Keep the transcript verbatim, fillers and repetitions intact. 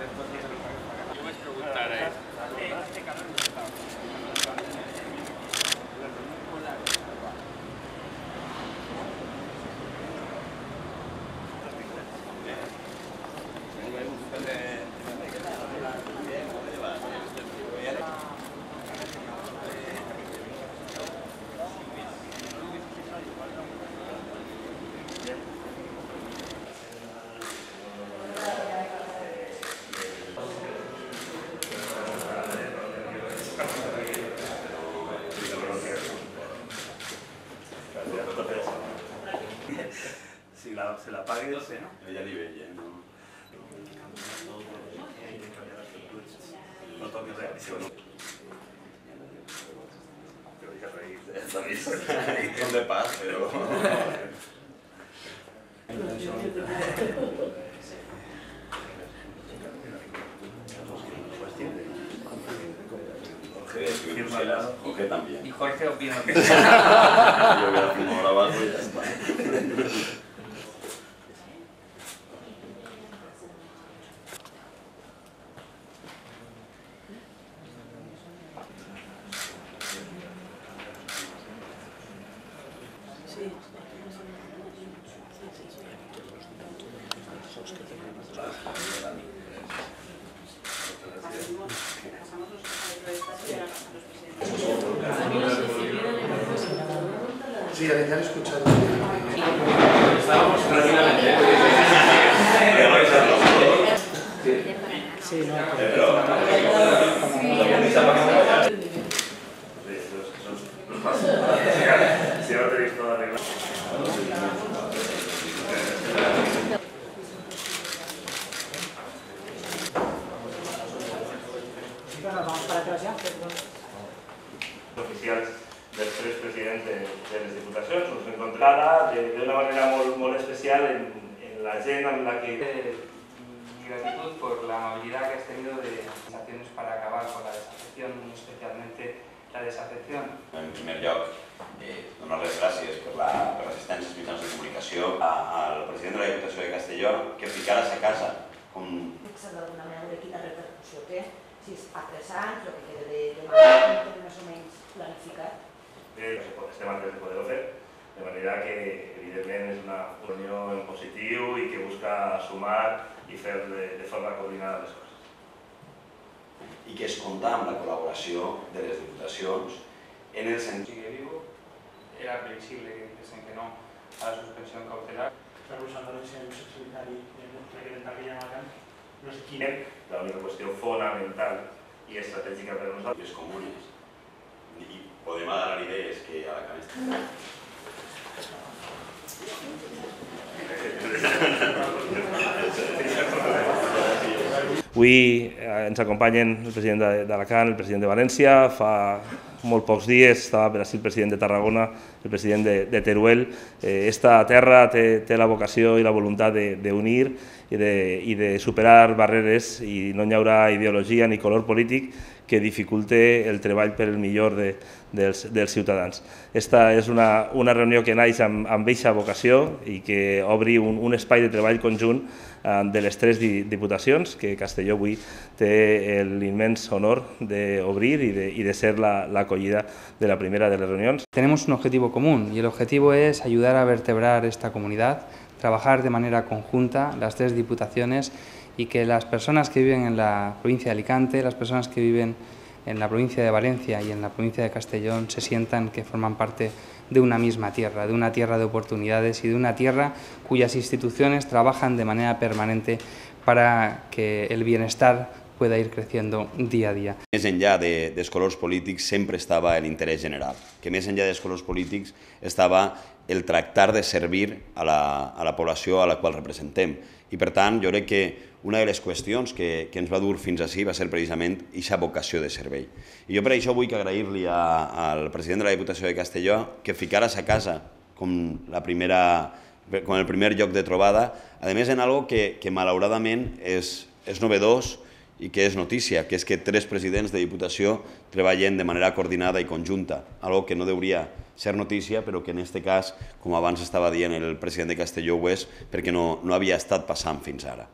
Jo vaig preguntar a ell. Si la, se la pague, no sé, no? Ella li veia, no? No toquis res. Però dic que reís. Són de pas, però... Jorge, Jorge también. Y Jorge opina que Yo voy a fumar abajo y ya está. Sí, ya he escuchado. Estábamos tranquilamente. Sí, no, Pero... Si ahora tenéis todo arreglado. vamos para atrás ya. Oficials dels tres presidents de, de les diputacions. Ens encontrada d'una manera molt, molt especial en, en la gent amb la que... Mi gratitud por la amabilidad que has tenido de organizaciones para acabar con la desafección, especialmente la desafección. En primer lloc, eh, donar les gràcies per l'assistència als mitjans de comunicació al president de la Diputació de Castelló que ficara a casa com... Fixa d'alguna manera de quina repercussió té, si és a tres anys, el que queda de, de manera més o menys planificat. Estem antes de poder-ho fer, de manera que evidentment és una unió en positiu i que busca sumar i fer de, de forma coordinada les coses. I que es compta amb la col·laboració de les diputacions en el sentit... Sigue vivo, era previsible que dicen que no a la suspensión cautelar. Rebuixant-nos en el secretari incrementar que ja m'hagan, no sé quin... La única qüestió fonamental i estratègica per a nosaltres és comunes i podem agarrar idees que a la cabeza... Avui ens acompanyen el president d'Alacant, el president de València, fa molt pocs dies estava per ací el president de Tarragona, el president de, de Teruel. Eh, esta terra té, té la vocació i la voluntat d'unir i, de, i de superar barreres i no hi haurà ideologia ni color polític que dificulte el treball per el millor de, dels, dels ciutadans. Esta és una, una reunió que naix amb, amb eixa vocació i que obri un, un espai de treball conjunt eh, de les tres diputacions que Castelló avui té l'immens honor d'obrir i, de, i de ser la, la acollida de la primera de les reunions. Tenemos un objetivo común y el objetivo es ayudar a vertebrar esta comunidad, trabajar de manera conjunta las tres diputaciones y que las personas que viven en la provincia de Alicante, las personas que viven en la provincia de Valencia y en la provincia de Castellón se sientan que forman parte de una misma tierra, de una tierra de oportunidades y de una tierra cuyas instituciones trabajan de manera permanente para que el bienestar pueda ir creciendo dia a dia. Més enllà de, dels colors polítics sempre estava l'interès general, que més enllà dels colors polítics estava el tractar de servir a la, a la població a la qual representem. I per tant, jo crec que una de les qüestions que, que ens va dur fins ací va ser precisament aquesta vocació de servei. I jo per això vull agrair-li al president de la Diputació de Castelló que ficara a casa com, la primera, com el primer lloc de trobada, a més en algo que, que malauradament és, és novedós i que és notícia, que és que tres presidents de Diputació treballen de manera coordinada i conjunta, algo que no hauria ser notícia, però que en aquest cas, com abans estava dient el president de Castelló, ho és perquè no, no havia estat passant fins ara.